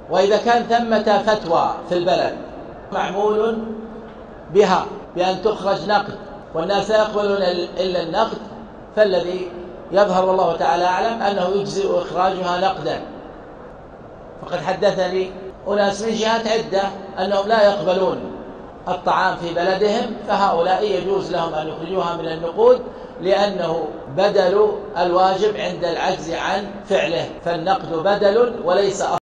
وإذا كان ثمة فتوى في البلد معمول بها بأن تخرج نقد والناس لا يقبلون إلا النقد، فالذي يظهر والله تعالى أعلم أنه يجزئ إخراجها نقدا. فقد حدثني أناس من جهات عدة أنهم لا يقبلون الطعام في بلدهم، فهؤلاء يجوز لهم أن يخرجوها من النقود لأنه بدل الواجب عند العجز عن فعله، فالنقد بدل وليس